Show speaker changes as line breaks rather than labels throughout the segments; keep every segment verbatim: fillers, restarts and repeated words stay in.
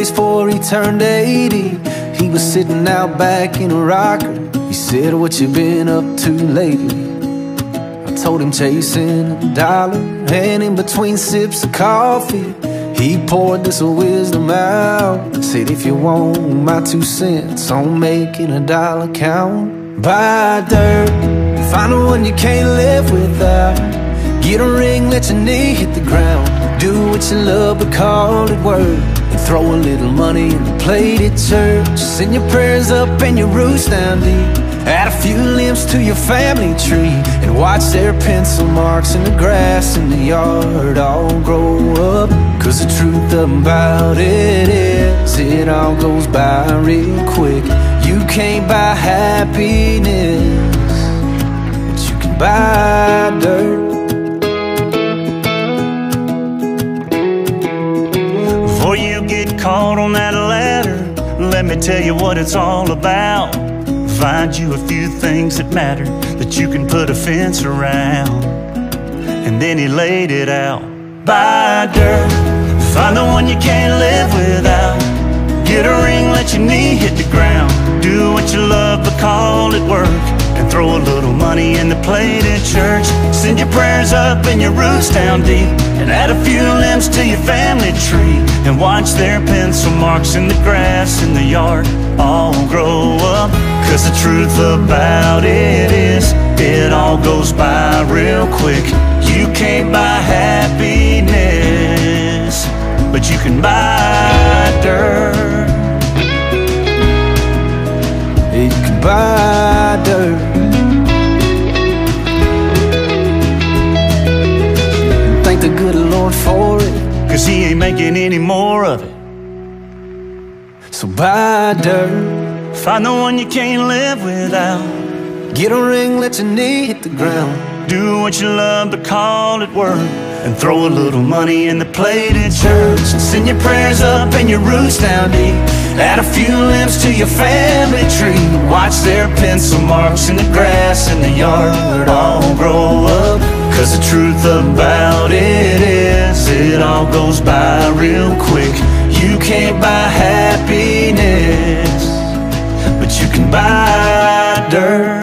days before he turned eighty. He was sitting out back in a rocker. He said, "What you been up to lately?" I told him chasing a dollar, and in between sips of coffee he poured this wisdom out. Said, "If you want my two cents on making a dollar count, buy dirt, find the one you can't live without. Get a ring, let your knee hit the ground. Do what you love but call it work. And throw a little money in the plate at church. Send your prayers up and your roots down deep. Add a few limbs to your family tree, and watch their pencil marks in the grass in the yard all grow up. Cause the truth about it is, it all goes by real quick. You can't buy happiness, but you can buy dirt."
Before you get caught on that ladder, let me tell you what it's all about. Find you a few things that matter, that you can put a fence around. And then he laid it out. Buy dirt, find the one you can't live without. Get a ring, let your knee hit the ground. Do what you love but call it work. And throw a little money in the plate at church. Send your prayers up and your roots down deep. And add a few limbs to your family tree. And watch their pencil marks in the grass in the yard all grow up. Cause the truth about it is, it all goes by real quick. You can't buy happiness, but you can buy dirt.
You can buy dirt. And thank the good Lord for it,
cause he ain't making any more of it.
So buy dirt,
find the one you can't live without.
get a ring, let your knee hit the ground.
Do what you love but call it work. And throw a little money in the plate at church. And send your prayers up and your roots down deep. Add a few limbs to your family tree. Watch their pencil marks in the grass in the yard all grow up. Cause the truth about it is, it all goes by real quick. You can't buy happiness, but you can buy dirt.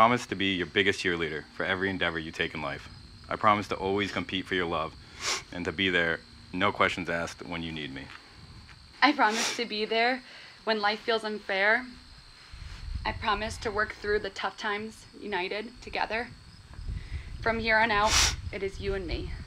promise to be your biggest cheerleader for every endeavor you take in life. I promise to always compete for your love and to be there, no questions asked, when you need me.
I promise to be there when life feels unfair. I promise to work through the tough times united together. From here on out, it is you and me.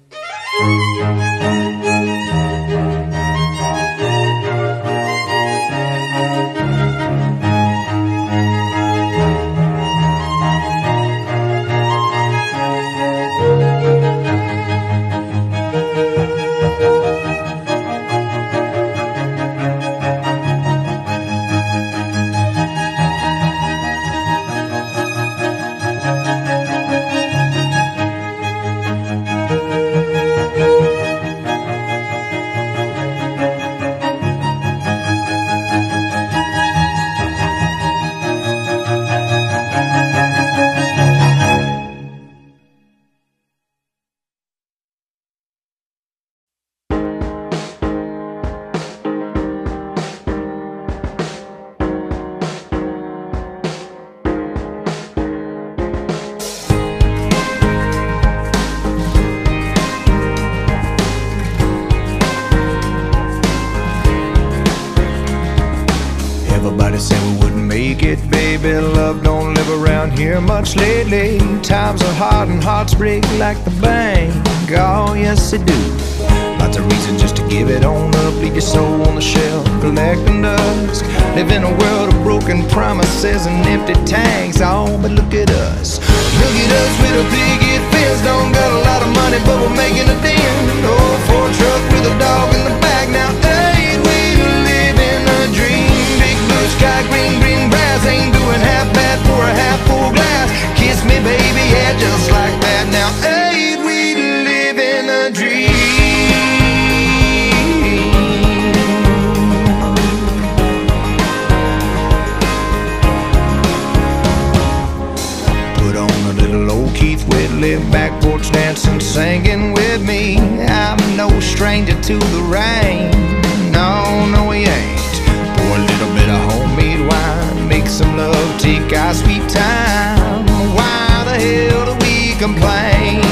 Everybody said we wouldn't make it, baby. Love don't live around here much lately. Times are hard and hearts break like the bank. Oh, yes, they do. Lots of reasons just to give it on up. Leave your soul on the shelf, collecting dust. Live in a world of broken promises and empty tanks. Oh, but look at us. Look at us with a picket fence. Don't got a lot of money, but we're making a dent. Oh, Ford truck with a dog in the back. Now, ain't we living a dream? Big blue sky, green, green grass. Ain't doing half bad for a half full glass. Kiss me, baby, yeah, just like that. Now, ain't we living a dream? Live back porch dancing, singing with me. I'm no stranger to the rain. No, no, we ain't. Pour a little bit of homemade wine, make some love, take our sweet time. Why the hell do we complain?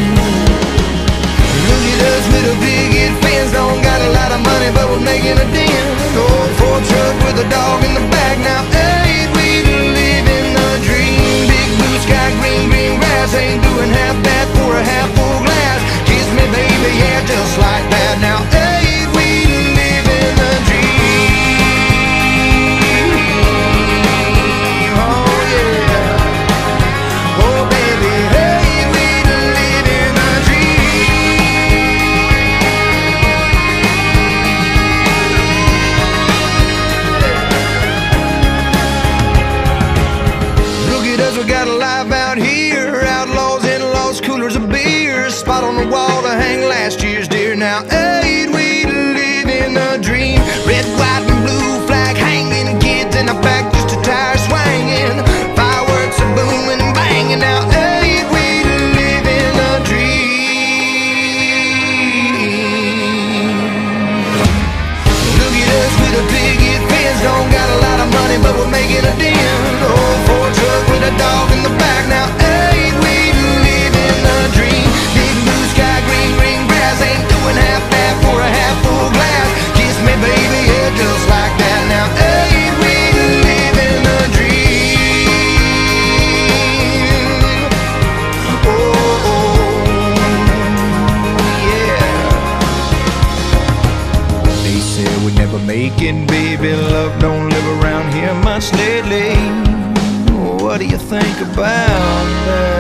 Look at us with a big fence. Don't got a lot of money, but we're making a dent. Old Ford truck with a dog in the back. Now, ain't we living a dream? Big blue sky, green, green grass. Ain't doing half bad for a half full glass. Kiss me, baby, yeah, just like that. Now, ain't we living a dream? Oh, yeah. Oh, baby, ain't we living a dream? Look at us, we got a life out here. Outlaws, in-laws, coolers of beer. Spot on the wall to hang last year's deer. Now, ain't we living a dream? Red, white, and blue flag hanging. Kids in the back, just a tire swinging. Fireworks are booming and banging. Now, ain't we living a dream? Look at us with a picket fence. Don't got a lot of money, but we're making a dent. Old Ford truck with a dog in the back. Now, ain't we living a dream? Big blue sky, green, green grass. Ain't doing half bad for a half full glass. Kiss me, baby, yeah, just like that. Now, ain't we living a dream? Oh, oh, yeah. They said we'd never make it, baby. Love don't live around here much lately. What do you think about that?